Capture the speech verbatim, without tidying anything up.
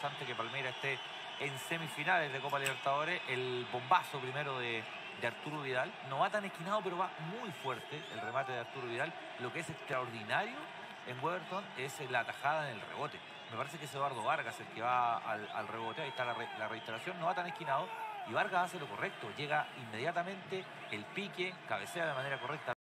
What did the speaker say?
Antes que Palmeiras esté en semifinales de Copa Libertadores, el bombazo primero de, de Arturo Vidal. No va tan esquinado, pero va muy fuerte el remate de Arturo Vidal. Lo que es extraordinario en Weverton es la atajada en el rebote. Me parece que es Eduardo Vargas el que va al, al rebote. Ahí está la, re, la registración. No va tan esquinado y Vargas hace lo correcto. Llega inmediatamente, el pique, cabecea de manera correcta.